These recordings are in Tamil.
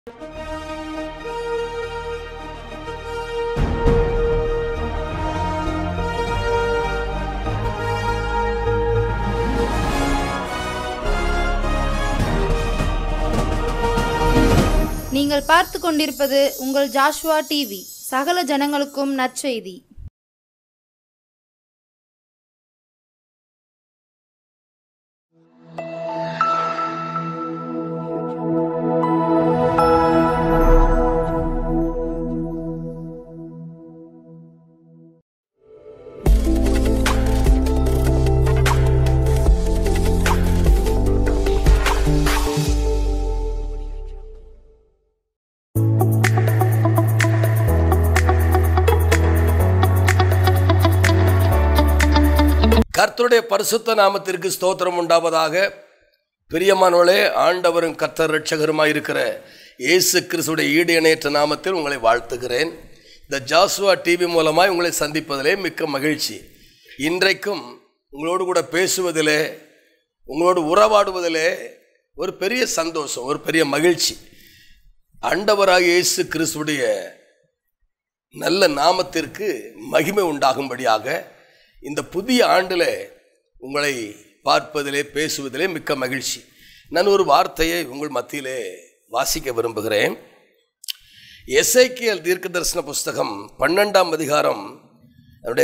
நீங்கள் பார்த்து கொண்டிருப்பது உங்கள் ஜாஷ்வா டிவி, சகல ஜனங்களுக்கும் நற்செய்தி. கர்த்தருடைய பரிசுத்த நாமத்திற்கு ஸ்தோத்திரம் உண்டாவதாக. பிரியமானவர்களே, ஆண்டவரும் கர்த்தர் இரட்சகருமாய் இருக்கிற இயேசு கிறிஸ்துடைய ஈடு இணையற்ற நாமத்தில் உங்களை வாழ்த்துகிறேன். இந்த ஜாஷ்வா டிவி மூலமாய் உங்களை சந்திப்பதிலே மிக்க மகிழ்ச்சி. இன்றைக்கும் உங்களோடு கூட பேசுவதிலே, உங்களோடு உறவாடுவதிலே ஒரு பெரிய சந்தோஷம், ஒரு பெரிய மகிழ்ச்சி. ஆண்டவராக இயேசு கிறிஸ்துடைய நல்ல நாமத்திற்கு மகிமை உண்டாகும்படியாக இந்த புதிய ஆண்டில் உங்களை பார்ப்பதிலே, பேசுவதிலே மிக்க மகிழ்ச்ி. நான் ஒரு வார்த்தையை உங்கள் மத்தியிலே வாசிக்க விரும்புகிறேன். எசேக்கியேல் தீர்க்க தரிசன புஸ்தகம் 12ஆம் அதிகாரம் அதனுடைய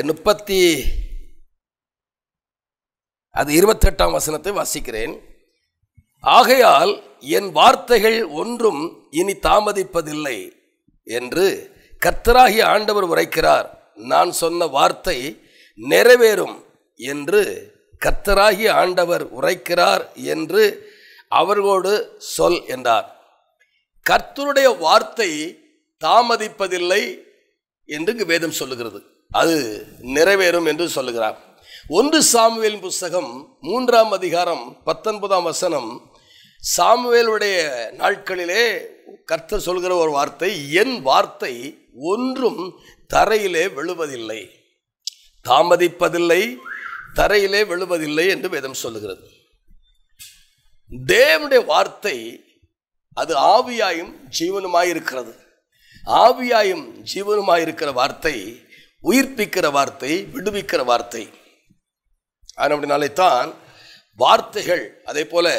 28ஆம் வசனத்தை வாசிக்கிறேன். ஆகையால் என் வார்த்தைகள் ஒன்றும் இனி தாமதிப்பதில்லை என்று கர்த்தராகிய ஆண்டவர் உரைக்கிறார். நான் சொன்ன வார்த்தை நிறைவேறும் என்று கர்த்தராகிய ஆண்டவர் உரைக்கிறார் என்று அவர்களோடு சொல் என்றார். கர்த்தருடைய வார்த்தை தாமதிப்பதில்லை என்று வேதம் சொல்லுகிறது. அது நிறைவேறும் என்று சொல்லுகிறார். 1 சாமுவேல் புஸ்தகம் 3ஆம் அதிகாரம் 19ஆம் வசனம், சாமுவேலுடைய நாட்களிலே கர்த்தர் சொல்கிற ஒரு வார்த்தை, என் வார்த்தை ஒன்றும் தரையிலே விழுவதில்லை, தாமதிப்பதில்லை, தரையிலே விழுவதில்லை என்று வேதம் சொல்லுகிறது. தேவனுடைய வார்த்தை அது ஆவியாயும் ஜீவனுமாயிருக்கிறது. ஆவியாயும் ஜீவனுமாயிருக்கிற வார்த்தை உயிர்ப்பிக்கிற வார்த்தை, விடுவிக்கிற வார்த்தை. அப்படினாலே தான் வார்த்தைகள், அதே போல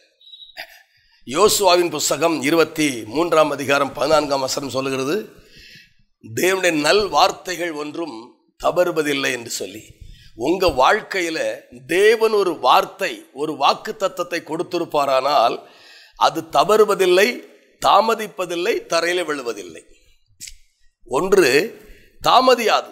யோசுவாவின் புஸ்தகம் 23ஆம் அதிகாரம் 14ஆம் வசனம் சொல்லுகிறது, தேவனுடைய நல் வார்த்தைகள் ஒன்றும் தவறுவதில்லை என்று சொல்லி. உங்க வாழ்க்கையில தேவன் ஒரு வார்த்தை, ஒரு வாக்கு தத்தத்தை கொடுத்திருப்பாரானால் அது தவறுவதில்லை, தாமதிப்பதில்லை, தரையில விழுவதில்லை. 1 தாமதியாது,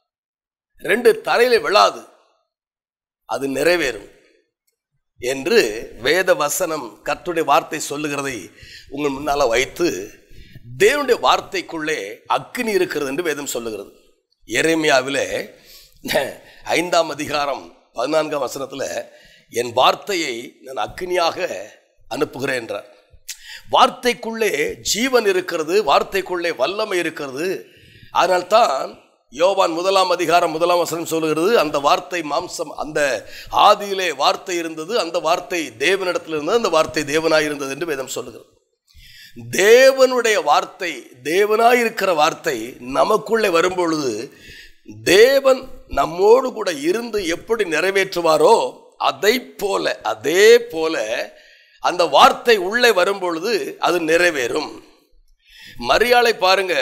2 தரையில விழாது, அது நிறைவேறும் என்று வேத வசனம், கர்த்தருடைய வார்த்தை சொல்லுகிறதை உங்கள் முன்னால வைத்து, தேவனுடைய வார்த்தைக்குள்ளே அக்கினி இருக்கிறது என்று வேதம் சொல்லுகிறது. எரேமியாவிலே 5ஆம் அதிகாரம் 14ஆம் வசனத்தில் என் வார்த்தையை நான் அக்கினியாக அனுப்புகிறேன் என்றார். வார்த்தைக்குள்ளே ஜீவன் இருக்கிறது, வார்த்தைக்குள்ளே வல்லமை இருக்கிறது. அதனால்தான் யோவான் 1ஆம் அதிகாரம் 1ஆம் வசனம் சொல்லுகிறது, அந்த வார்த்தை மாம்சம், அந்த ஆதியிலே வார்த்தை இருந்தது, அந்த வார்த்தை தேவனிடத்தில் இருந்தது, அந்த வார்த்தை தேவனாயிருந்தது என்று வேதம் சொல்லுகிறது. தேவனுடைய வார்த்தை, தேவனாயிருக்கிற வார்த்தை நமக்குள்ளே வரும்பொழுது, தேவன் நம்மோடு கூட இருந்து எப்படி நிறைவேற்றுவாரோ அதே போல அந்த வார்த்தை உள்ளே வரும்பொழுது அது நிறைவேறும். மரியாளை பாருங்க,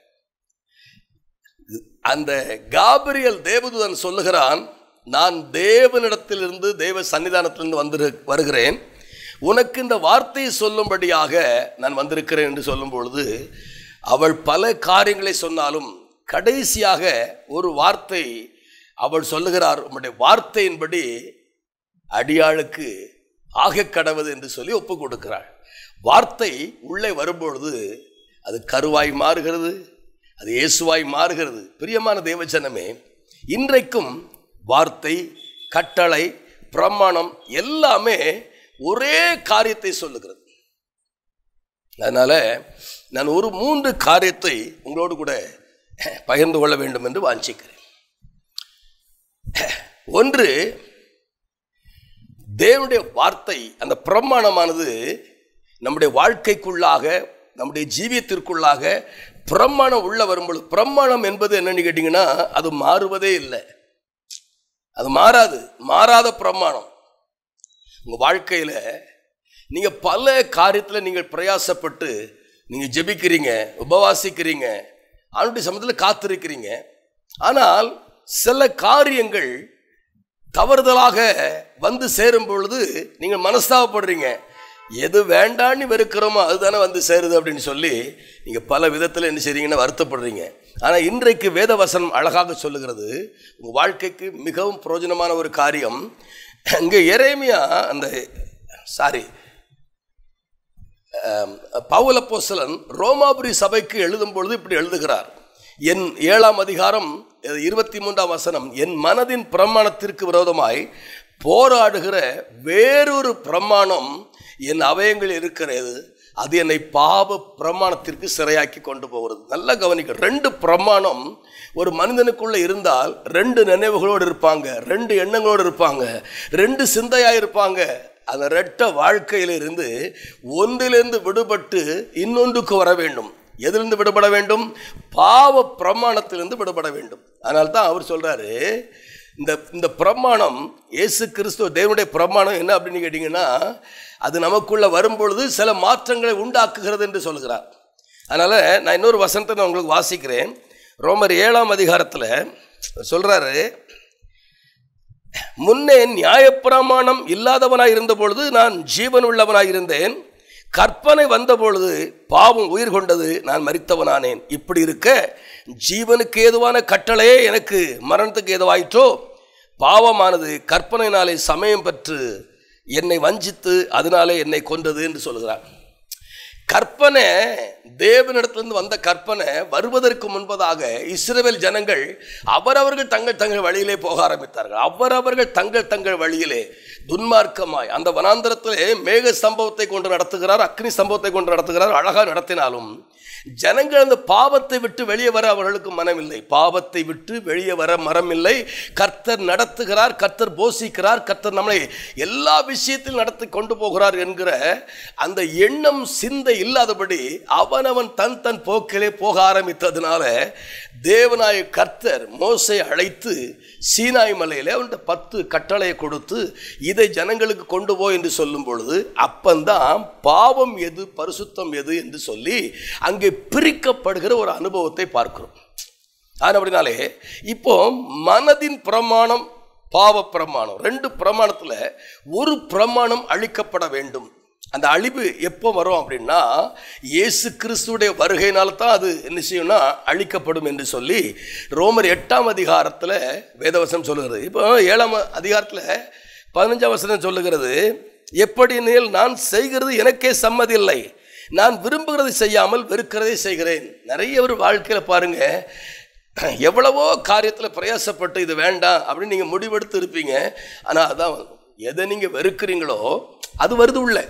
அந்த காபிரியல் தேவதூதன் சொல்லுகிறான், நான் தேவனிடத்திலிருந்து, தேவ சன்னிதானத்திலிருந்து வருகிறேன், உனக்கு இந்த வார்த்தையை சொல்லும்படியாக நான் வந்திருக்கிறேன் என்று சொல்லும் பொழுது, அவள் பல காரியங்களை சொன்னாலும் கடைசியாக ஒரு வார்த்தை அவள் சொல்லுகிறார், உம்முடைய வார்த்தையின்படி அடியாளுக்கு ஆக கடவுது என்று சொல்லி ஒப்பு கொடுக்கிறாள். வார்த்தை உள்ளே வரும்பொழுது அது கருவாய் மாறுகிறது, அது இயேசுவாய் மாறுகிறது. பிரியமான தேவஜனமே, இன்றைக்கும் வார்த்தை, கட்டளை, பிரமாணம் எல்லாமே ஒரே காரியத்தை சொல்லுகிறது. அதனால நான் ஒரு 3 காரியத்தை உங்களோடு கூட பகிர்ந்து கொள்ள வேண்டும் என்று வாஞ்சிக்கிறேன். 1, தேவனுடைய வார்த்தை, அந்த பிரமாணமானது நம்முடைய வாழ்க்கைக்குள்ளாக நம்முடைய ஜீவியத்திற்குள்ளாக பிரமாணம் உள்ள வரும்பொழுது, பிரமாணம் என்பது என்னன்னு கேட்டிங்கன்னா அது மாறுவதே இல்லை, அது மாறாத பிரமாணம். உங்கள் வாழ்க்கையில் நீங்கள் பல காரியத்தில் நீங்கள் பிரயாசப்பட்டு நீங்கள் ஜெபிக்கிறீங்க, உபவாசிக்கிறீங்க, அவனுடைய சமயத்தில் காத்திருக்கிறீங்க. ஆனால் சில காரியங்கள் தவறுதலாக வந்து சேரும் பொழுது நீங்கள் மனஸ்தாபப்படுறீங்க. எது வேண்டான்னு வெறுக்கிறோமோ அதுதானே வந்து சேருது அப்படின்னு சொல்லி நீங்கள் பல விதத்தில் என்ன செய்றீங்கன்னா வருத்தப்படுறீங்க. ஆனால் இன்றைக்கு வேதவசனம் அழகாக சொல்லுகிறது, உங்கள் வாழ்க்கைக்கு மிகவும் பிரயோஜனமான ஒரு காரியம். இங்கே எரேமியா பவுல் அப்போஸ்தலன் ரோமாபுரி சபைக்கு எழுதும் பொழுது இப்படி எழுதுகிறார். என் 7ஆம் அதிகாரம் 23ஆம் வசனம், என் மனதின் பிரமாணத்திற்கு விரோதமாய் போராடுகிற வேறொரு பிரமாணம் என் அவயங்கள் இருக்கிறது, அது என்னை பாவ பிரமாணத்திற்கு சிறையாக்கி கொண்டு போகிறது. நல்லா கவனிக்க, 2 பிரமாணம் ஒரு மனிதனுக்குள்ள இருந்தால் 2 நினைவுகளோடு இருப்பாங்க, 2 எண்ணங்களோடு இருப்பாங்க, 2 சிந்தையாக இருப்பாங்க. அந்த ரெட்ட வாழ்க்கையிலிருந்து ஒன்றிலிருந்து விடுபட்டு இன்னொன்றுக்கு வர வேண்டும். எதிலிருந்து விடுபட வேண்டும்? பாவ பிரமாணத்திலிருந்து விடுபட வேண்டும். அதனால தான் அவர் சொல்றாரு, இந்த பிரமாணம் இயேசு கிறிஸ்துவ தேவனுடைய பிரமாணம் என்ன அப்படின்னு கேட்டிங்கன்னா, அது நமக்குள்ள வரும்பொழுது சில மாற்றங்களை உண்டாக்குகிறது என்று சொல்கிறார். அதனால் நான் இன்னொரு வசனத்தை நான் உங்களுக்கு வாசிக்கிறேன். ரோமர் 7ஆம் அதிகாரத்தில் சொல்கிறாரு, முன்னே நியாயப்பிரமாணம் இல்லாதவனாய் இருந்த பொழுது நான் ஜீவன் உள்ளவனாய் இருந்தேன், கற்பனை வந்த பொழுது பாவம் உயிர் கொண்டது, நான் மரித்தவனானேன். இப்படி இருக்க ஜீவனுக்கு ஏதுவான கட்டளையே எனக்கு மரணத்துக்கு ஏதுவாயிற்றோ, பாவமானது கற்பனையினாலே சமயம் பெற்று என்னை வஞ்சித்து அதனாலே என்னை கொன்றது என்று சொல்கிறார். கற்பனை தேவனிடத்திலிருந்து வந்த கற்பனை வருவதற்கு முன்பதாக இஸ்ரவேல் ஜனங்கள் அவரவர்கள் தங்கள் வழியிலே போக ஆரம்பித்தார்கள். அவரவர்கள் தங்கள் வழியிலே துன்மார்க்கமாய் அந்த வனாந்தரத்திலே மேக சம்பவத்தை கொண்டு நடத்துகிறார், அக்னி சம்பவத்தை கொண்டு நடத்துகிறார். அழகாக நடத்தினாலும் ஜனங்கள் அந்த பாவத்தை விட்டு வெளியே வர அவர்களுக்கு மனமில்லை, பாவத்தை விட்டு வெளியே வர மனமில்லை. கர்த்தர் நடத்துகிறார், கர்த்தர் போஷிக்கிறார், கர்த்தர் நம்மளை எல்லா விஷயத்திலும் நடத்தி கொண்டு போகிறார் என்கிற அந்த எண்ணம் சிந்தை இல்லாதபடி அவனவன் தன் போக்கிலே போக ஆரம்பித்ததுனால தேவனாய கர்த்தர் மோசையை அழைத்து சீனாய் மலையிலே அவன்கிட்ட 10 கட்டளையை கொடுத்து இதை ஜனங்களுக்கு கொண்டு போய் என்று சொல்லும் பொழுது அப்பந்தான் பாவம் எது பரிசுத்தம் எது என்று சொல்லி அங்கே பிரிக்கப்படுகிற ஒரு அனுபவத்தை பார்க்கிறோம். அப்படினாலே இப்போ மனதின் பிரமாணம், பாவ பிரமாணம், 2 பிரமாணத்தில் ஒரு பிரமாணம் அழிக்கப்பட வேண்டும். அந்த அழிவு எப்போ வரும் அப்படின்னா இயேசு கிறிஸ்துடைய வருகையினால தான் அது என்ன செய்யும்னா அழிக்கப்படும் என்று சொல்லி ரோமர் 8ஆம் அதிகாரத்தில் வேதவசனம் சொல்லுகிறது. இப்போ 7ஆம் அதிகாரத்தில் 15ஆம் வசனம் சொல்லுகிறது, எப்படினேல் நான் செய்கிறது எனக்கே சம்மதி இல்லை, நான் விரும்புகிறதை செய்யாமல் வெறுக்கிறதை செய்கிறேன். நிறைய ஒரு வாழ்க்கையில் பாருங்க, எவ்வளவோ காரியத்தில் பிரயாசப்பட்டு இது வேண்டாம் அப்படின்னு நீங்கள் முடிவெடுத்து இருப்பீங்க. ஆனால் அதான் எதை நீங்கள் வெறுக்கிறீங்களோ அது வருது உள்ள,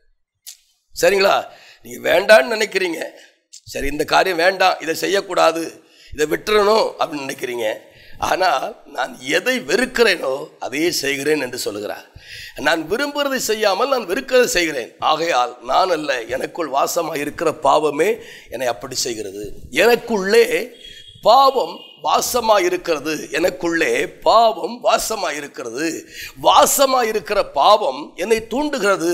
சரிங்களா? நீங்கள் வேண்டான்னு நினைக்கிறீங்க, சரி இந்த காரியம் வேண்டாம், இதை செய்யக்கூடாது, இதை விட்டுறணும் அப்படின்னு நினைக்கிறீங்க. ஆனால் நான் எதை வெறுக்கிறேனோ அதையே செய்கிறேன் என்று சொல்லுகிறார். நான் விரும்புகிறதை செய்யாமல் நான் வெறுக்கிறதை செய்கிறேன், ஆகையால் நான் அல்ல எனக்குள் வாசமாக இருக்கிற பாவமே என்னை அப்படி செய்கிறது. எனக்குள்ளே பாவம் வாசமாக இருக்கிறது, எனக்குள்ளே பாவம் வாசமாக இருக்கிறது. வாசமாக இருக்கிற பாவம் என்னை தூண்டுகிறது,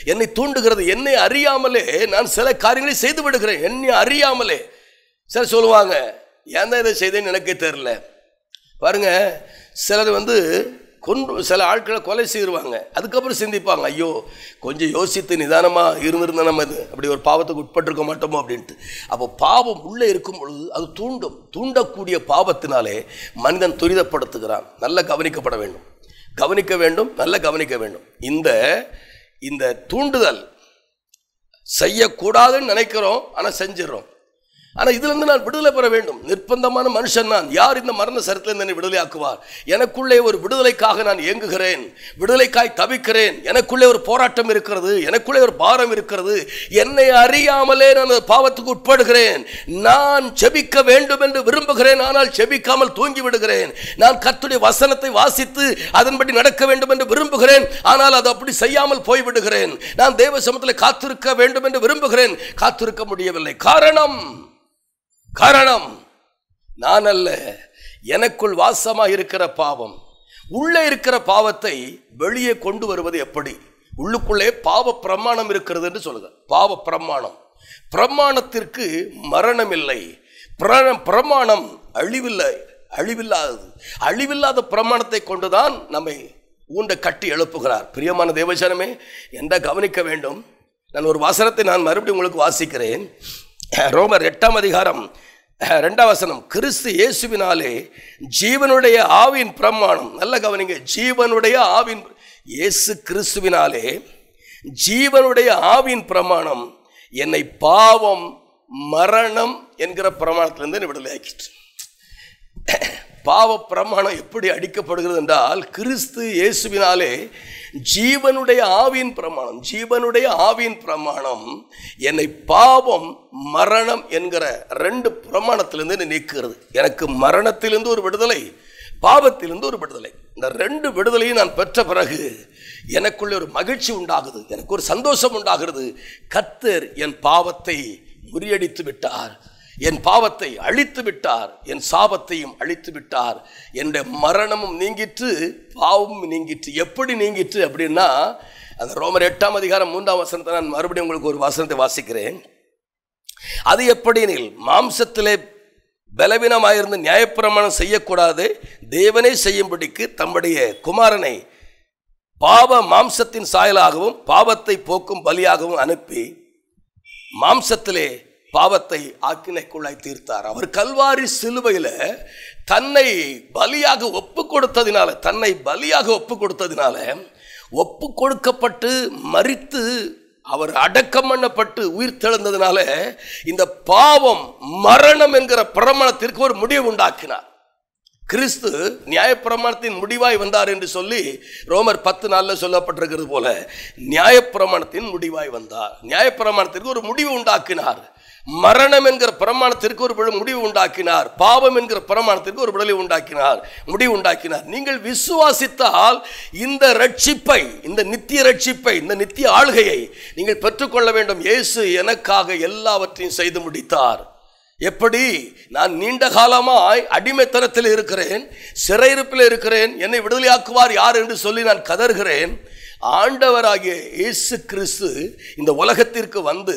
என்னை அறியாமலே நான் சில காரியங்களை செய்து விடுகிறேன், என்னை அறியாமலே. சரி சொல்லுவாங்க, ஏன் தான் இதை செய்தேன்னு எனக்கே தெரியல. பாருங்க, சிலர் சில ஆட்களை கொலை செய்வாங்க, அதுக்கப்புறம் சிந்திப்பாங்க, ஐயோ கொஞ்சம் யோசித்து நிதானமாக இருந்திருந்தா நம்ம அப்படி ஒரு பாவத்துக்கு உட்பட்டிருக்க மாட்டோமோ அப்படின்ட்டு. அப்போ பாவம் உள்ளே இருக்கும் பொழுது அது தூண்டக்கூடிய பாவத்தினாலே மனிதன் துரிதப்படுத்துகிறான். நல்லா கவனிக்கப்பட வேண்டும், நல்லா கவனிக்க வேண்டும். இந்த தூண்டுதல் செய்யக்கூடாதுன்னு நினைக்கிறோம், ஆனால் செஞ்சிடறோம். ஆனால் இதிலிருந்து நான் விடுதலை பெற வேண்டும். நிர்பந்தமான மனுஷன் நான். யார் இந்த மரண சரித்திலிருந்து என்னை விடுதலை ஆக்குவார்? எனக்குள்ளே ஒரு விடுதலைக்காக நான் ஏங்குகிறேன், விடுதலைக்காய் தவிக்கிறேன். எனக்குள்ளே ஒரு போராட்டம் இருக்கிறது, எனக்குள்ளே ஒரு பாரம் இருக்கிறது. என்னை அறியாமலே நான் பாவத்துக்கு உட்படுகிறேன். நான் செபிக்க வேண்டும் என்று விரும்புகிறேன், ஆனால் செபிக்காமல் தூங்கி விடுகிறேன். நான் கர்த்தருடைய வசனத்தை வாசித்து அதன்படி நடக்க வேண்டும் என்று விரும்புகிறேன், ஆனால் அது அப்படி செய்யாமல் போய்விடுகிறேன். நான் தேவ சமூகத்தில் காத்திருக்க வேண்டும் என்று விரும்புகிறேன், காத்திருக்க முடியவில்லை. காரணம் நான் அல்ல, எனக்குள் வாசமாக இருக்கிற பாவம். உள்ளே இருக்கிற பாவத்தை வெளியே கொண்டு வருவது எப்படி? உள்ளுக்குள்ளே பாவ பிரமாணம் இருக்கிறது என்று சொல்லுங்க. பாவ பிரமாணம், பிரமாணத்திற்கு மரணம் இல்லை. பிரமாணம் அழிவில்லாத பிரமாணத்தை கொண்டுதான் நம்மை ஊண்ட கட்டி எழுப்புகிறார். பிரியமான தேவஜனமே, என்ன கவனிக்க வேண்டும். நான் ஒரு வசனத்தை நான் மறுபடியும் உங்களுக்கு வாசிக்கிறேன். ரோமர் 8ஆம் அதிகாரம் 2ஆம் வசனம். கிறிஸ்து இயேசுவினாலே ஜீவனுடைய ஆவின் பிரமாணம். நல்ல கவனிங்க. ஜீவனுடைய ஆவின், இயேசு கிறிஸ்துவினாலே ஜீவனுடைய ஆவின் பிரமாணம் என்னை பாவம் மரணம் என்கிற பிரமாணத்திலிருந்து விடுதலை ஆக்கிட்டு. பாவ பிரமாணம் எப்படி அடிக்கப்படுகிறது என்றால், கிறிஸ்து இயேசுவினாலே ஜீவனுடைய ஆவியின் பிரமாணம் என்னை பாவம் மரணம் என்கிற 2 பிரமாணத்திலிருந்து நீக்குகிறது. எனக்கு மரணத்திலிருந்து ஒரு விடுதலை, பாவத்திலிருந்து ஒரு விடுதலை. இந்த 2 விடுதலையும் நான் பெற்ற பிறகு எனக்குள்ளே ஒரு மகிழ்ச்சி உண்டாகுது, எனக்கு ஒரு சந்தோஷம் உண்டாகிறது. கர்த்தர் என் பாவத்தை முறியடித்து விட்டார், என் பாவத்தை அழித்து விட்டார், என் சாபத்தையும் அழித்து விட்டார். என்னுடைய மரணமும் நீங்கிற்று, பாவமும் நீங்கிற்று. எப்படி நீங்கிற்று அப்படின்னா, அந்த ரோமர் 8ஆம் அதிகாரம் 3ஆம் வசனத்தை நான் மறுபடியும் உங்களுக்கு ஒரு வசனத்தை வாசிக்கிறேன். அது எப்படினில், மாம்சத்திலே பலவீனமாயிருந்து நியாயப்பிரமாணம் செய்யக்கூடாது, தேவனே செய்யும்படிக்கு தம்முடைய குமாரனை பாவ மாம்சத்தின் சாயலாகவும் பாவத்தை போக்கும் பலியாகவும் அனுப்பி மாம்சத்திலே பாவத்தை ஆக்கினைக்குள்ளாய் தீர்த்தார். அவர் கல்வாரி சிலுவையில் தன்னை பலியாக ஒப்பு கொடுத்ததினால ஒப்பு கொடுக்கப்பட்டு மரித்து அவர் அடக்கம் பண்ணப்பட்டு உயிர் தெழுந்ததினால இந்த பாவம் மரணம் என்கிற பிரமாணத்திற்கு ஒரு முடிவு உண்டாக்கினார். கிறிஸ்து நியாயப்பிரமாணத்தின் முடிவாய் வந்தார் என்று சொல்லி ரோமர் 10:4 சொல்லப்பட்டிருக்கிறது போல, நியாயப்பிரமாணத்தின் முடிவாய் வந்தார். நியாயப்பிரமாணத்திற்கு ஒரு முடிவு உண்டாக்கினார். மரணம் என்கிற பிரமாணத்திற்கு ஒரு முடிவு உண்டாக்கினார். பாவம் என்கிற பிரமாணத்திற்கு ஒரு விடுதலை முடிவு உண்டாக்கினார். நீங்கள் விசுவாசித்தால் இந்த ரட்சிப்பை, இந்த நித்திய ரட்சிப்பை, இந்த நித்திய ஆளுகையை நீங்கள் பெற்றுக்கொள்ள வேண்டும். இயேசு எனக்காக எல்லாவற்றையும் செய்து முடித்தார். எப்படி? நான் நீண்ட காலமாய் அடிமைத்தனத்தில் இருக்கிறேன், சிறையிருப்பில் இருக்கிறேன், என்னை விடுதலையாக்குவார் யார் என்று சொல்லி நான் கதறுகிறேன். ஆண்டவராகிய இயேசு கிறிஸ்து இந்த உலகத்திற்கு வந்து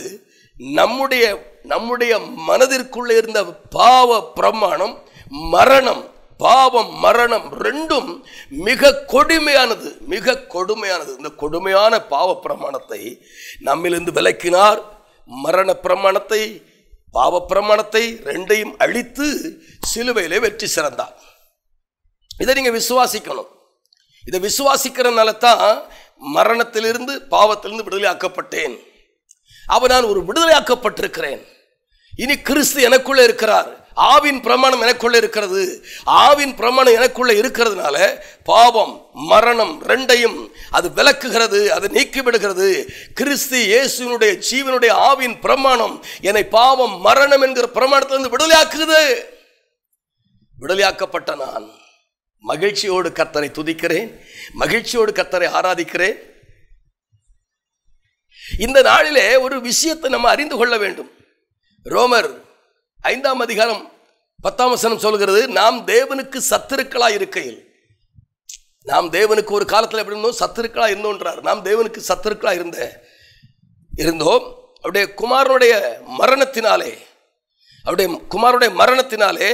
நம்முடைய மனதிற்குள்ளே இருந்த பாவ பிரமாணம், மரணம், பாவம் மரணம் ரெண்டும் மிக கொடுமையானது. இந்த கொடுமையான பாவ பிரமாணத்தை நம்மிலிருந்து விலக்கினார். மரண பிரமாணத்தை, பாவ பிரமாணத்தை ரெண்டையும் அழித்து சிலுவையிலே வெற்றி சிறந்தார். இதை நீங்க விசுவாசிக்கணும். இதை விசுவாசிக்கிறதுனால தான் மரணத்திலிருந்து பாவத்திலிருந்து விடுதலையாக்கப்பட்டேன். அவன் நான் ஒரு விடுதலையாக்கப்பட்டிருக்கிறேன். இனி கிறிஸ்து எனக்குள்ளே இருக்கிறார். ஆவின் பிரமாணம் எனக்குள்ளே இருக்கிறது. ஆவின் பிரமாணம் எனக்குள்ளே இருக்கிறதுனால பாவம் மரணம் ரெண்டையும் அது விலக்குகிறது, அது நீக்கிவிடுகிறது. கிறிஸ்து இயேசுவினுடைய ஜீவனுடைய ஆவின் பிரமாணம் என்னை பாவம் மரணம் என்கிற பிரமாணத்திலிருந்து விடுதலையாக்குது. விடுதலையாக்கப்பட்ட நான் மகிழ்ச்சியோடு கர்த்தரை துதிக்கிறேன், மகிழ்ச்சியோடு கர்த்தரை ஆராதிக்கிறேன். இந்த நாளிலே ஒரு விஷயத்தை நம்ம அறிந்து கொள்ள வேண்டும். ரோமர் 5ஆம் அதிகாரம் 10ஆம் வசனம் சொல்கிறது, நாம் தேவனுக்கு சத்துருக்களாய் இருக்கையில், நாம் தேவனுக்கு ஒரு காலத்தில் எப்படி இருந்தோம்? சத்துருக்களாய் இருந்தோன்றார். நாம் தேவனுக்கு சத்துருக்களாய் இருந்தோம். அவருடைய குமாரனுடைய மரணத்தினாலே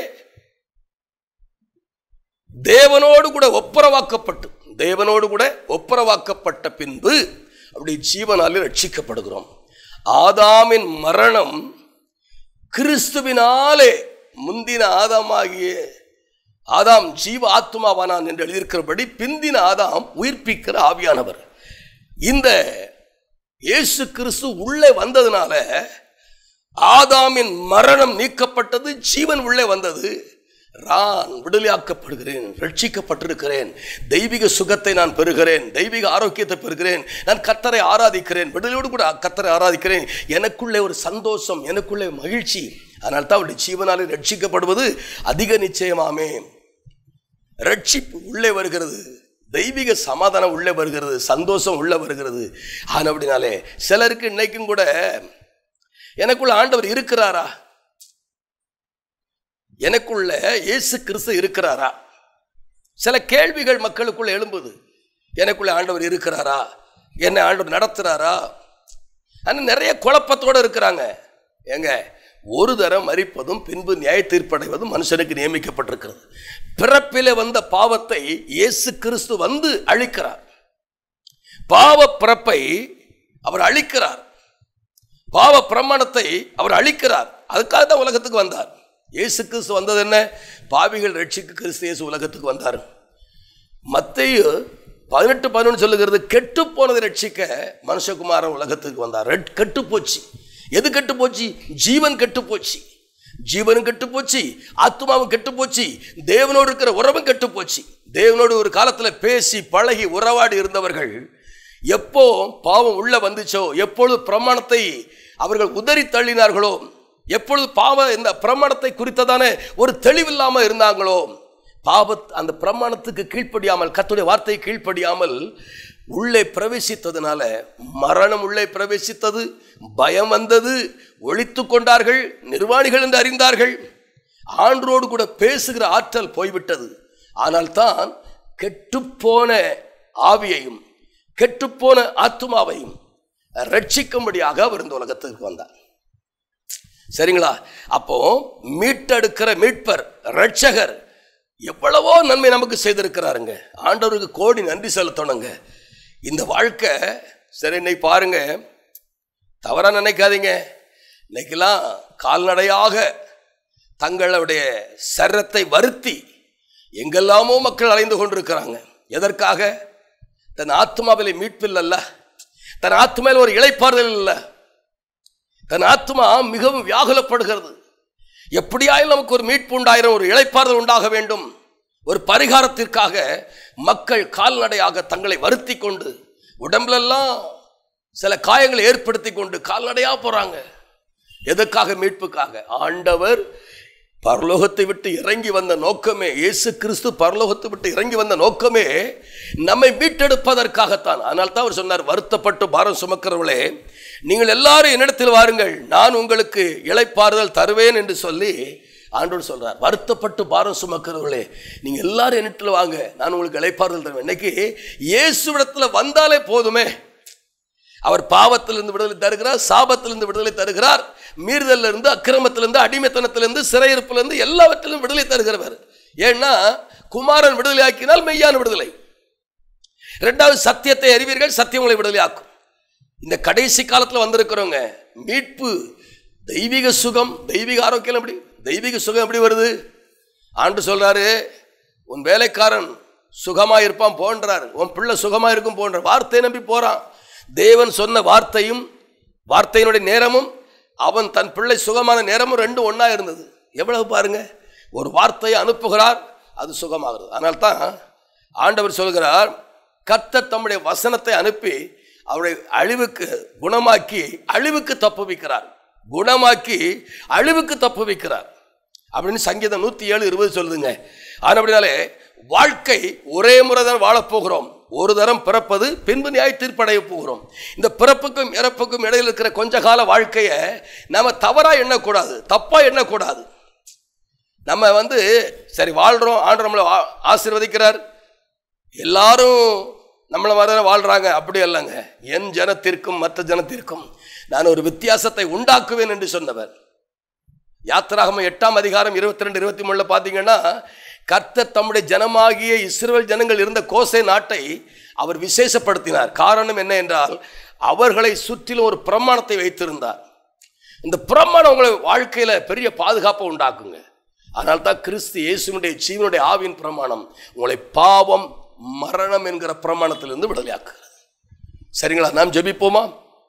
தேவனோடு கூட ஒப்புரவாக்கப்பட்ட பின்பு அப்படி ஜீவனாலே ரட்சிக்கப்படுகிறோம். ஆதாமின் மரணம் கிறிஸ்துவினாலே முந்தின ஆதாம் ஜீவ ஆத்மாவானான் என்று எழுதியிருக்கிறபடி பிந்தின ஆதாம் உயிர்ப்பிக்கிற ஆவியானவர். இந்த இயேசு கிறிஸ்து உள்ளே வந்ததுனால ஆதாமின் மரணம் நீக்கப்பட்டது, ஜீவன் உள்ளே வந்தது. நான் விடுதலையாக்கப்படுகிறேன், ரட்சிக்கப்பட்டிருக்கிறேன், தெய்வீக சுகத்தை நான் பெறுகிறேன், தெய்வீக ஆரோக்கியத்தை பெறுகிறேன், நான் கர்த்தரை ஆராதிக்கிறேன், விடுதலையோடு கூட கர்த்தரை ஆராதிக்கிறேன். எனக்குள்ளே ஒரு சந்தோஷம், எனக்குள்ளே மகிழ்ச்சி. அதனால் தான் அவருடைய ஜீவனாலே ரட்சிக்கப்படுவது அதிக நிச்சயமாமே. ரட்சிப்பு உள்ளே வருகிறது, தெய்வீக சமாதானம் உள்ளே வருகிறது, சந்தோஷம் உள்ளே வருகிறது. ஆனால் அப்படினாலே சிலருக்கு இன்னைக்கும் கூட எனக்குள்ள ஆண்டவர் இருக்கிறாரா, எனக்குள்ள இயேசு கிறிஸ்து இருக்கிறாரா, சில கேள்விகள் மக்களுக்குள்ள எழும்புது. எனக்குள்ள ஆண்டவர் இருக்கிறாரா, என்னை ஆண்டவர் நடத்துறாரா? ஆனால் நிறைய குழப்பத்தோடு இருக்கிறாங்க. ஏங்க, ஒரு தரம் மரிப்பதும் பின்பு நியாய தீர்ப்படைவதும் மனுஷனுக்கு நியமிக்கப்பட்டிருக்கிறது. பிறப்பிலே வந்த பாவத்தை இயேசு கிறிஸ்து வந்து அழிக்கிறார். பாவ பிறப்பை அவர் அழிக்கிறார், பாவ பிரமாணத்தை அவர் அழிக்கிறார். அதுக்காக தான் உலகத்துக்கு வந்தார். இயேசு கிறிஸ்து வந்தது என்ன? பாவிகள் ரட்சிக்க கிறிஸ்து இயேசு உலகத்துக்கு வந்தார். மத்தேயு 18:11 சொல்லுகிறது, கெட்டு போனதை ரட்சிக்க மனுஷகுமாரன் உலகத்துக்கு வந்தார். கெட்டு போச்சு. எது கெட்டு போச்சு? ஜீவன் கெட்டு போச்சு. ஜீவனும் கெட்டு போச்சு, ஆத்மாவும் கெட்டு போச்சு, தேவனோடு இருக்கிற உறவும் கெட்டு போச்சு. தேவனோடு ஒரு காலத்தில் பேசி பழகி உறவாடி இருந்தவர்கள் எப்போ பாவம் உள்ள வந்துச்சோ, எப்பொழுது பிரமாணத்தை அவர்கள் உதறி தள்ளினார்களோ, எப்பொழுது பாவ இந்த பிரமாணத்தை குறித்ததான ஒரு தெளிவில்லாமல் இருந்தாங்களோ, அந்த பிரமாணத்துக்கு கீழ்ப்படியாமல், கர்த்தருடைய வார்த்தையை கீழ்ப்படியாமல் உள்ளே பிரவேசித்ததுனால மரணம் உள்ளே பிரவேசித்தது, பயம் வந்தது, ஒழித்து கொண்டார்கள், நிர்வாணிகள் என்று அறிந்தார்கள். ஆண்டோடு கூட பேசுகிற ஆற்றல் போய்விட்டது. ஆனால் தான் கெட்டுப்போன ஆவியையும் கெட்டுப்போன ஆத்துமாவையும் ரட்சிக்கும்படியாக அவர் இந்த உலகத்துக்கு வந்தார். சரிங்களா? அப்போ மீட்டெடுக்கிற மீட்பர், ரட்சகர் எவ்வளவோ நன்மை நமக்கு செய்திருக்கிறாருங்க. ஆண்டவருக்கு கோடி நன்றி செலுத்தணுங்க. இந்த வாழ்க்கை சரி, இன்னைக்கு பாருங்க, தவறா நினைக்காதீங்க. இன்னைக்கெல்லாம் கால்நடையாக தங்களுடைய சரத்தை வருத்தி எங்கெல்லாமோ மக்கள் அலைந்து கொண்டிருக்கிறாங்க. எதற்காக? தன் ஆத்மாவிலே மீட்பில் அல்ல, தன் ஆத்மாவில் ஒரு இளைப்பாறுதல் இல்லை, தன் ஆத்மா மிகவும் வியாகுலப்படுகிறது. எப்படியாயும் நமக்கு ஒரு மீட்பு உண்டாயிரம், ஒரு இளைப்பாறுதல் உண்டாக வேண்டும். ஒரு பரிகாரத்திற்காக மக்கள் கால்நடையாக தங்களை வருத்தி கொண்டு உடம்புலெல்லாம் சில காயங்களை ஏற்படுத்தி கொண்டு கால்நடையாக போறாங்க. எதற்காக? மீட்புக்காக. ஆண்டவர் பரலோகத்தை விட்டு இறங்கி வந்த நோக்கமே, இயேசு கிறிஸ்து பரலோகத்தை விட்டு இறங்கி வந்த நோக்கமே நம்மை மீட்டெடுப்பதற்காகத்தான். அதனால் தான் அவர் சொன்னார், வருத்தப்பட்டு பாரம் சுமக்கிறவர்களே நீங்கள் எல்லாரும் என்னிடத்தில் வாருங்கள், நான் உங்களுக்கு இளைப்பாறுதல் தருவேன் என்று சொல்லி ஆண்டவர் சொல்றார். வருத்தப்பட்டு பாரம் சுமக்கிறவர்களே நீங்க எல்லாரும் என்னிடத்தில் வாங்க, நான் உங்களுக்கு இளைப்பாறுதல் தருவேன். இன்னைக்கு இயேசுவிடத்துல வந்தாலே போதுமே, அவர் பாவத்திலிருந்து விடுதலை தருகிறார், சாபத்திலிருந்து விடுதலை தருகிறார், மீறுதலிருந்து, அக்கிரமத்திலிருந்து, அடிமைத்தனத்திலிருந்து, சிறையிருப்பிலிருந்து எல்லாவற்றிலும் விடுதலை தருகிறவர். ஏன்னா குமாரன் விடுதலை ஆக்கினால் மெய்யான விடுதலை. இரண்டாவது, சத்தியத்தை அறிவீர்கள், சத்தியம் உங்களை விடுதலை ஆக்கும். இந்த கடைசி காலத்தில் வந்திருக்கிறவங்க மீட்பு, தெய்வீக சுகம், தெய்வீக ஆரோக்கியம். எப்படி தெய்வீக சுகம் எப்படி வருது? ஆண்டு சொல்றாரு, உன் வேலைக்காரன் சுகமாயிருப்பான் போன்றார், உன் பிள்ளை சுகமாயிருக்கும் போன்ற வார்த்தையை நம்பி போறான். தேவன் சொன்ன வார்த்தையும் வார்த்தையினுடைய நேரமும் அவன் தன் பிள்ளை சுகமான நேரமும் ரெண்டும் ஒன்றா இருந்தது. எவ்வளவு பாருங்க, ஒரு வார்த்தையை அனுப்புகிறார், அது சுகமாகிறது. அதனால தான் ஆண்டவர் சொல்கிறார், கர்த்தர் தம்முடைய வசனத்தை அனுப்பி அவருடைய அழிவுக்கு குணமாக்கி அழிவுக்கு தப்புவிக்கிறார், குணமாக்கி அழிவுக்கு தப்புவிக்கிறார் அப்படின்னு சங்கீதம் 107:20 சொல்லுதுங்க. ஆனால் அப்படினாலே வாழ்க்கை ஒரே முறை தான் வாழப்போகிறோம். ஒரு தரம் பிறப்பது, பின்பு நியாய தீர்ப்படைய போகிறோம். இந்த பிறப்புக்கும் இறப்புக்கும் இடையில் இருக்கிற கொஞ்ச கால வாழ்க்கையை நம்ம தவறா எண்ணக்கூடாது, தப்பா எண்ணக்கூடாது. நம்ம சரி வாழ்றோம், ஆண்டவர் நம்மளை ஆசீர்வதிக்கிறார், எல்லாரும் நம்மளை மாதிரி வாழ்றாங்க, அப்படி அல்லங்க. என் ஜனத்திற்கும் மற்ற ஜனத்திற்கும் நான் ஒரு வித்தியாசத்தை உண்டாக்குவேன் என்று சொன்னவர். யாத்திராகமம் 8:22-23 பார்த்தீங்கன்னா, கர்த்தர் தம்முடைய ஜனமாகிய இஸ்ரவேல் ஜனங்கள் இருந்த கோசே நாட்டை அவர் விசேஷப்படுத்தினார். காரணம் என்ன என்றால், அவர்களை சுற்றிலும் ஒரு பிரமாணத்தை வைத்திருந்தார். இந்த பிரமாணம் உங்களை வாழ்க்கையில் பெரிய பாதுகாப்பை உண்டாக்குங்க. அதனால தான் கிறிஸ்து இயேசுவினுடைய ஜீவனுடைய ஆவியின் பிரமாணம் உங்களை பாவம், மரணம் என்கிற பிரமாணத்திலிருந்து விடுதலையாக்குகிறது. சரிங்களா? நாம் ஜெபிப்போமா?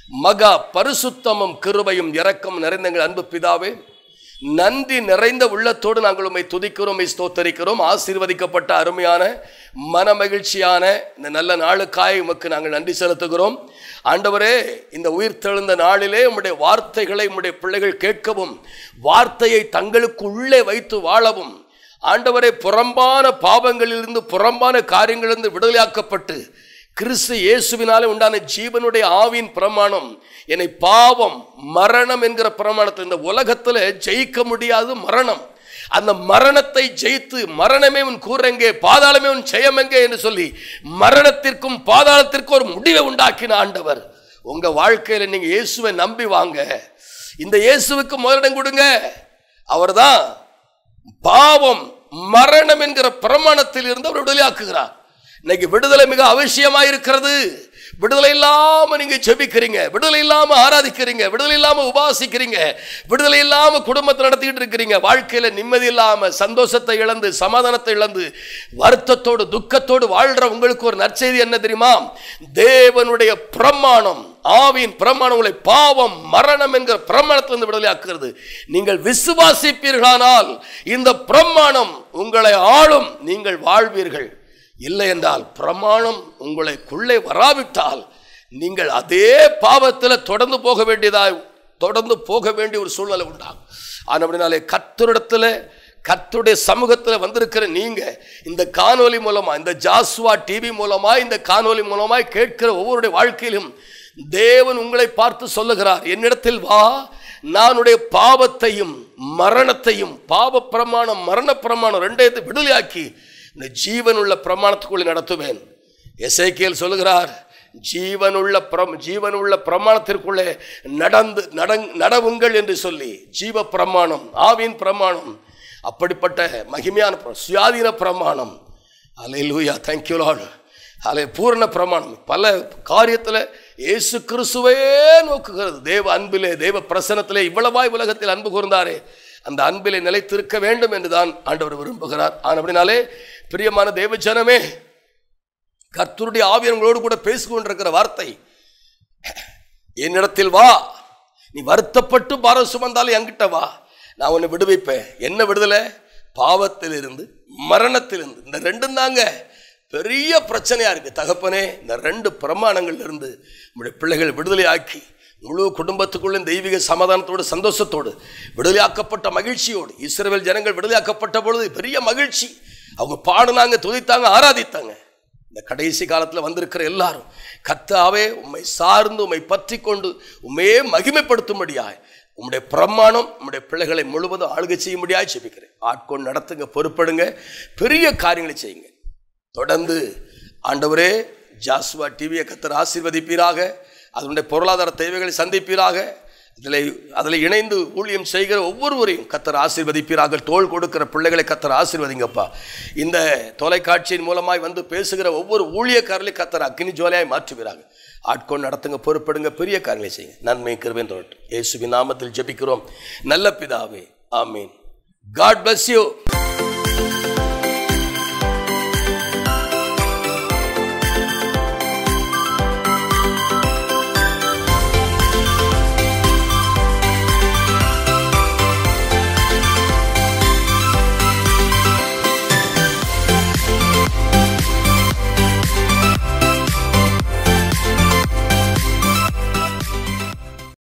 மகா பரிசுத்தமும் கிருபையும் இரக்கம் நிறைந்த எங்கள் அன்பு பிதாவே, நன்றி நிறைந்த உள்ளத்தோடு நாங்கள் உம்மை துதிக்கிறோம், ஸ்தோத்தரிக்கிறோம். ஆசீர்வதிக்கப்பட்ட அருமையான மனமகிழ்ச்சியான இந்த நல்ல நாளுக்காய் உமக்கு நாங்கள் நன்றி செலுத்துகிறோம். ஆண்டவரே, இந்த உயிர்த்தெழுந்த நாளிலே உம்முடைய வார்த்தைகளை உம்முடைய பிள்ளைகள் கேட்கவும், வார்த்தையை தங்களுக்கு உள்ளே வைத்து வாழவும், ஆண்டவரே, புறம்பான பாவங்களிலிருந்து புறம்பான காரியங்களிலிருந்து விடுதலையாக்கப்பட்டு கிறிஸ்து இயேசுவினாலே உண்டான ஜீவனுடைய ஆவியின் பிரமாணம் என்னை பாவம் மரணம் என்கிற பிரமாணத்தில் இந்த உலகத்தில் ஜெயிக்க முடியாது மரணம், அந்த மரணத்தை ஜெயித்து மரணமே உன் கூரெங்கே பாதாளமே உன் ஜெயமெங்கே என்று சொல்லி மரணத்திற்கும் பாதாளத்திற்கும் ஒரு முடிவை உண்டாக்கின ஆண்டவர். உங்க வாழ்க்கையில் நீங்க இயேசுவை நம்பி வாங்க, இந்த இயேசுவுக்கு முதலிடம் கொடுங்க. அவர்தான் பாவம் மரணம் என்கிற பிரமாணத்தில் இருந்து அவர் விடுதலையாக்குகிறார். இன்னைக்கு விடுதலை மிக அவசியமாயிருக்கிறது. விடுதலை இல்லாம நீங்க ஜெபிக்கிறீங்க, விடுதலை இல்லாம ஆராதிக்கிறீங்க, விடுதலை இல்லாம உபாசிக்கிறீங்க, விடுதலை இல்லாம குடும்பத்தை நடத்திட்டு இருக்கிறீங்க. வாழ்க்கையில நிம்மதி இல்லாம சந்தோஷத்தை இழந்து சமாதானத்தை இழந்து வருத்தத்தோடு துக்கத்தோடு வாழ்ற உங்களுக்கு ஒரு நற்செய்தி என்ன தெரியுமா? தேவனுடைய பிரமாணம், ஆவியின் பிரமாணம் உங்களை பாவம் மரணம் என்கிற பிரமாணத்திலிருந்து விடுதலையாக்குகிறது. நீங்கள் விசுவாசிப்பீர்களானால் இந்த பிரமாணம் உங்களை ஆளும், நீங்கள் வாழ்வீர்கள். இல்லை என்றால் பிரமாணம் உங்களுக்குள்ளே வராவிட்டால் நீங்கள் அதே பாவத்தில் தொடர்ந்து போக வேண்டிய ஒரு சூழ்நிலை உண்டாகும். அப்படினாலே கர்த்தரிடத்தில் கர்த்தருடைய சமூகத்தில் வந்திருக்கிற நீங்க இந்த காணொலி மூலமா, இந்த ஜாஸ்வா டிவி மூலமா, இந்த காணொலி மூலமாய் கேட்கிற ஒவ்வொருடைய வாழ்க்கையிலும் தேவன் உங்களை பார்த்து சொல்லுகிறார், என்னிடத்தில் வா, நானுடைய பாவத்தையும் மரணத்தையும், பாவ பிரமாணம் மரண பிரமாணம் ரெண்டையும் விடுதலையாக்கி இந்த ஜீவனுள்ள பிரமாணத்துக்குள்ளே நடத்துவேன். எசேக்கியேல் சொல்லுகிறார், ஜீவனுள்ள பிரமாணத்திற்குள்ளே நடவுங்கள் என்று சொல்லி, ஜீவ பிரமாணம், ஆவியின் பிரமாணம், அப்படிப்பட்ட மகிமையான சுயாதீன பிரமாணம். Hallelujah, thank you lord. பூரண பிரமாணம் பல காரியத்தில் இயேசு கிறிஸ்துவே நோக்குகிறது. தேவ அன்பிலே, தேவ பிரசன்னத்திலே இவ்வளவாய் உலகத்தில் அன்பு கூர்ந்தாரே, அந்த அன்பிலே நிலைத்திருக்க வேண்டும் என்றுதான் ஆண்டவர் விரும்புகிறார். அப்படினாலே பிரியமான தேவ ஜனமே, கர்த்தருடைய ஆவியானவரோடு கூட பேசிக்கொண்டிருக்கிற வார்த்தை, என்னிடத்தில் வா, நீ வருத்தப்பட்டு பாரம் சுமந்தாலும் என்கிட்ட வா, நான் உன்னை விடுவிப்பேன். என்ன விடுதலை? பாவத்திலிருந்து மரணத்திலிருந்து. இந்த ரெண்டும் தாங்க பெரிய பிரச்சனையா இருக்கு. தகப்பனே, இந்த ரெண்டு பிரமாணங்கள்ல இருந்து நம்முடைய பிள்ளைகள் விடுதலை ஆக்கி முழு குடும்பத்துக்குள்ள தெய்வீக சமாதானத்தோடு சந்தோஷத்தோடு விடுதலையாக்கப்பட்ட மகிழ்ச்சியோடு, இஸ்ரவேல் ஜனங்கள் விடுதலையாக்கப்பட்ட பொழுது பெரிய மகிழ்ச்சி, அவங்க பாடுனாங்க, துதித்தாங்க, ஆராதித்தாங்க. இந்த கடைசி காலத்தில் வந்திருக்கிற எல்லாரும் கர்த்தாவே உம்மை சார்ந்து உம்மை பற்றி கொண்டு உம்மையே மகிமைப்படுத்தும்படியாய் உம்முடைய பிரமாணம் உம்முடைய பிள்ளைகளை முழுவதும் ஆளுகை செய்யும்படியாய் ஜெபிக்கிறேன். ஆட்கொண்டு நடத்துங்க, பொறுப்படுங்க, பெரிய காரியங்களை செய்யுங்க. தொடர்ந்து ஆண்டவரே, ஜாஸ்வா டிவியை கர்த்தர் ஆசீர்வதிப்பீராக, அதனுடைய பொருளாதார தேவைகளை சந்திப்பீராக, அதில் இணைந்து ஊழியம் செய்கிற ஒவ்வொருவரையும் கர்த்தர் ஆசீர்வதிப்பீராக. தோள் கொடுக்கிற பிள்ளைகளை கர்த்தர் ஆசீர்வதிங்கப்பா. இந்த தொலைக்காட்சியின் மூலமாய் வந்து பேசுகிற ஒவ்வொரு ஊழியக்காரர்களையும் கர்த்தர் அக்னி ஜுவாலையாய் மாற்றுவீராக. ஆட்கொண்டு நடத்துங்க, பொறுப்படுங்க, பெரிய காரியங்களை செய்யுங்க. நன்மை கிருபை தொடரட்டும். இயேசுவின் நாமத்தில் ஜெபிக்கிறோம் நல்ல பிதாவே, ஆமீன். God bless you.